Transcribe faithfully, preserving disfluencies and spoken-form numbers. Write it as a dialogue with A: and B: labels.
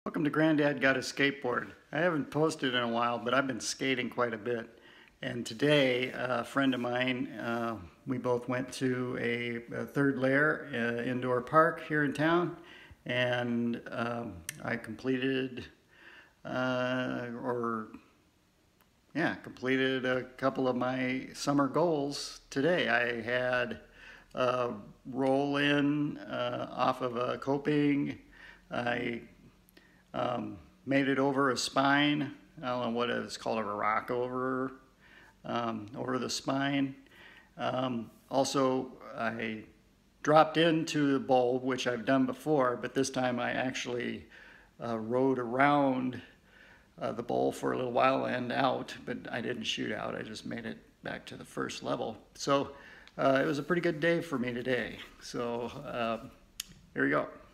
A: Welcome to Granddad Got a Skateboard. I haven't posted in a while, but I've been skating quite a bit. And today, a friend of mine, uh, we both went to a, a third Lair uh, indoor park here in town, and um, I completed, uh, or yeah, completed a couple of my summer goals today. I had a roll in uh, off of a coping. I Um, made it over a spine. I don't know what it's called, a rock over, um, over the spine. Um, also, I dropped into the bowl, which I've done before, but this time I actually uh, rode around uh, the bowl for a little while and out, but I didn't shoot out. I just made it back to the first level. So uh, it was a pretty good day for me today. So uh, here we go.